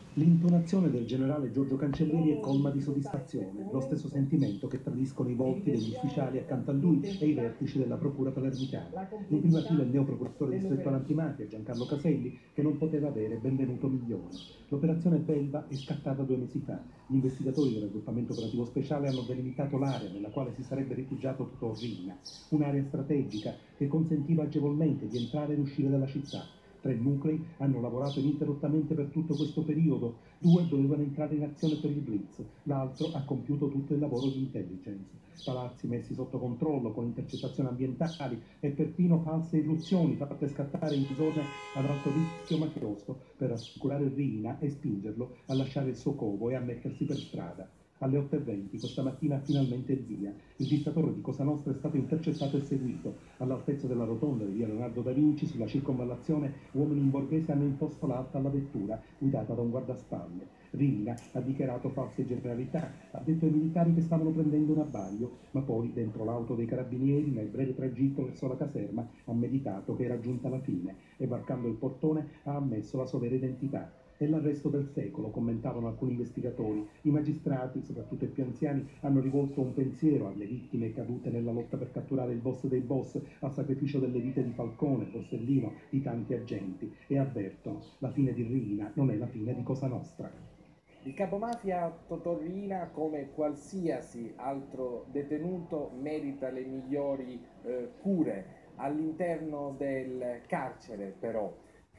L'intonazione del generale Giorgio Cancellieri è colma di soddisfazione, lo stesso sentimento che tradiscono i volti degli ufficiali accanto a lui e i vertici della procura palermitana. In prima fila il neoprocuratore distrettuale antimafia Giancarlo Caselli, che non poteva avere benvenuto migliore. L'operazione Belva è scattata 2 mesi fa. Gli investigatori del raggruppamento operativo speciale hanno delimitato l'area nella quale si sarebbe rifugiato Totò Riina, un'area strategica che consentiva agevolmente di entrare ed uscire dalla città. 3 nuclei hanno lavorato ininterrottamente per tutto questo periodo, 2 dovevano entrare in azione per il blitz, l'altro ha compiuto tutto il lavoro di intelligence. Palazzi messi sotto controllo con intercettazioni ambientali e perfino false irruzioni fatte scattare in zone ad alto rischio mafioso per assicurare Riina e spingerlo a lasciare il suo covo e a mettersi per strada. Alle 8:20 questa mattina finalmente il via. Il dittatore di Cosa Nostra è stato intercettato e seguito. All'altezza della rotonda di via Leonardo da Vinci, sulla circonvallazione, uomini in borghese hanno imposto l'alta alla vettura, guidata da un guardaspalle. Riina ha dichiarato false generalità, ha detto ai militari che stavano prendendo un abbaglio, ma poi, dentro l'auto dei carabinieri, nel breve tragitto verso la caserma, ha meditato che era giunta la fine e, varcando il portone, ha ammesso la sua vera identità. È l'arresto del secolo, commentavano alcuni investigatori. I magistrati, soprattutto i più anziani, hanno rivolto un pensiero alle vittime cadute nella lotta per catturare il boss dei boss, al sacrificio delle vite di Falcone, Borsellino, di tanti agenti, e avvertono: la fine di Riina non è la fine di Cosa Nostra. Il capomafia Totò Riina, come qualsiasi altro detenuto, merita le migliori cure all'interno del carcere, però.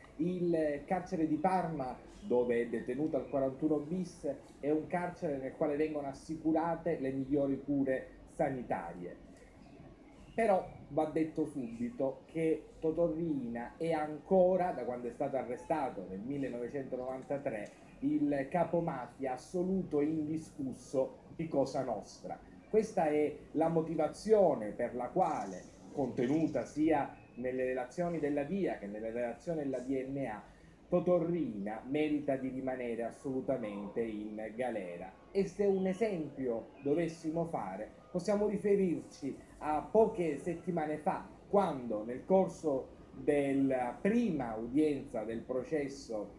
Il carcere di Parma, dove è detenuto al 41 bis, è un carcere nel quale vengono assicurate le migliori cure sanitarie. Però va detto subito che Totò Riina è ancora, da quando è stato arrestato nel 1993, il capomafia assoluto e indiscusso di Cosa Nostra. Questa è la motivazione per la quale, contenuta sia nelle relazioni della DIA che nelle relazioni della DNA, Totò Riina merita di rimanere assolutamente in galera. E se un esempio dovessimo fare, possiamo riferirci a poche settimane fa, quando nel corso della prima udienza del processo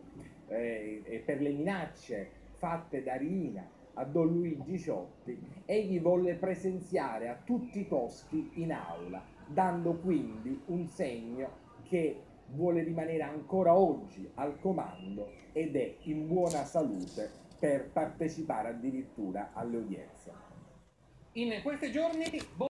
per le minacce fatte da Riina a Don Luigi Ciotti, egli volle presenziare a tutti i costi in aula, dando quindi un segno che vuole rimanere ancora oggi al comando ed è in buona salute per partecipare addirittura alle udienze. In questi giorni